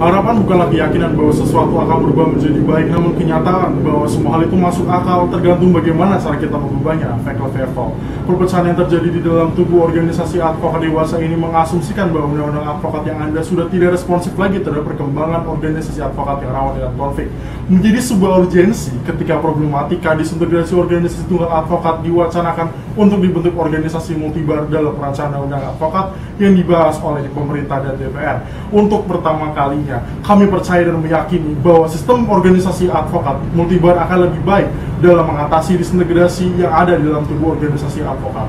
Harapan bukanlah keyakinan bahwa sesuatu akan berubah menjadi baik, namun kenyataan bahwa semua hal itu masuk akal tergantung bagaimana cara kita mengubahnya. Fakel. Perpecahan yang terjadi di dalam tubuh organisasi advokat dewasa ini mengasumsikan bahwa undang-undang advokat yang ada sudah tidak responsif lagi terhadap perkembangan organisasi advokat yang rawan dengan konflik. Menjadi sebuah urgensi ketika problematika disintegrasi organisasi tunggal advokat diwacanakan untuk dibentuk organisasi multibar dalam perancangan undang advokat yang dibahas oleh pemerintah dan DPR. Untuk pertama kalinya, kami percaya dan meyakini bahwa sistem organisasi advokat multibar akan lebih baik dalam mengatasi disintegrasi yang ada di dalam tubuh organisasi advokat.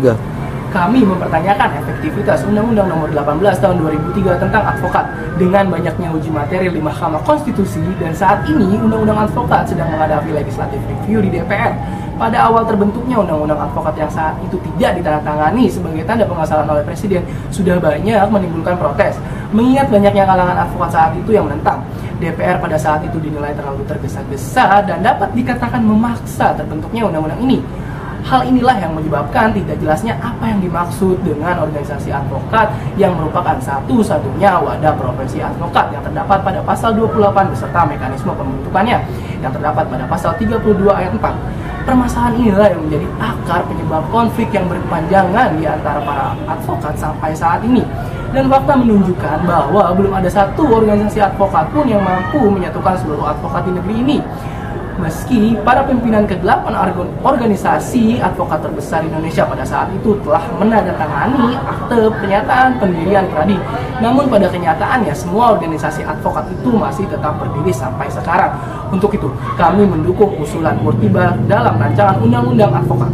Kami mempertanyakan efektivitas Undang-Undang Nomor 18 Tahun 2003 tentang advokat dengan banyaknya uji materi di Mahkamah Konstitusi, dan saat ini Undang-Undang Advokat sedang menghadapi legislative review di DPR. Pada awal terbentuknya Undang-Undang Advokat yang saat itu tidak ditandatangani sebagai tanda pengesalan oleh Presiden sudah banyak menimbulkan protes. Mengingat banyaknya kalangan advokat saat itu yang menentang, DPR pada saat itu dinilai terlalu tergesa-gesa dan dapat dikatakan memaksa terbentuknya undang-undang ini. Hal inilah yang menyebabkan tidak jelasnya apa yang dimaksud dengan organisasi advokat yang merupakan satu-satunya wadah profesi advokat yang terdapat pada pasal 28 beserta mekanisme pembentukannya yang terdapat pada pasal 32 ayat 4. Permasalahan inilah yang menjadi akar penyebab konflik yang berkepanjangan di antara para advokat sampai saat ini. Dan fakta menunjukkan bahwa belum ada satu organisasi advokat pun yang mampu menyatukan seluruh advokat di negeri ini. Meski para pimpinan ke-8 organisasi advokat terbesar Indonesia pada saat itu telah menandatangani akte pernyataan pendirian Pradi, namun pada kenyataannya semua organisasi advokat itu masih tetap berdiri sampai sekarang. Untuk itu, kami mendukung usulan Multibar dalam rancangan Undang-Undang Advokat.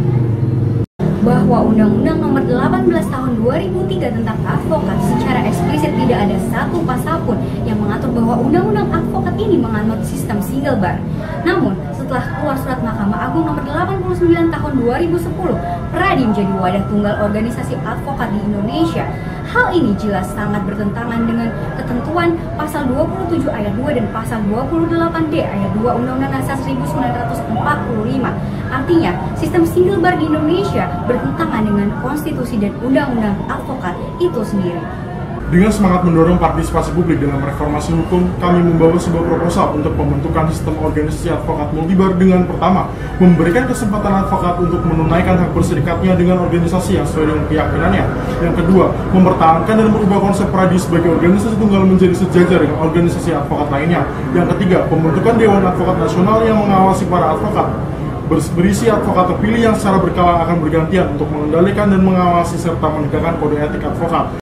Bahwa Undang-Undang Nomor 18 Tahun 2003 tentang advokat secara eksplisit tidak ada satu pasal pun yang mengatur bahwa Undang-Undang Advokat ini menganut sistem single bar. Namun, setelah keluar surat Mahkamah Agung Nomor 89 Tahun 2010, Pradi menjadi wadah tunggal organisasi advokat di Indonesia. Hal ini jelas sangat bertentangan dengan ketentuan pasal 27 ayat 2 dan pasal 28D ayat 2 Undang-Undang Dasar 1945. Artinya, sistem single bar di Indonesia bertentangan dengan konstitusi dan undang-undang advokat itu sendiri. Dengan semangat mendorong partisipasi publik dalam reformasi hukum, kami membawa sebuah proposal untuk pembentukan sistem organisasi advokat multibar dengan pertama, memberikan kesempatan advokat untuk menunaikan hak berserikatnya dengan organisasi yang sesuai dengan keyakinannya. Yang kedua, mempertahankan dan merubah konsep Pradi sebagai organisasi tunggal menjadi sejajar dengan organisasi advokat lainnya. Yang ketiga, pembentukan Dewan Advokat Nasional yang mengawasi para advokat, berisi advokat terpilih yang secara berkala akan bergantian untuk mengendalikan dan mengawasi serta menegakkan kode etik advokat.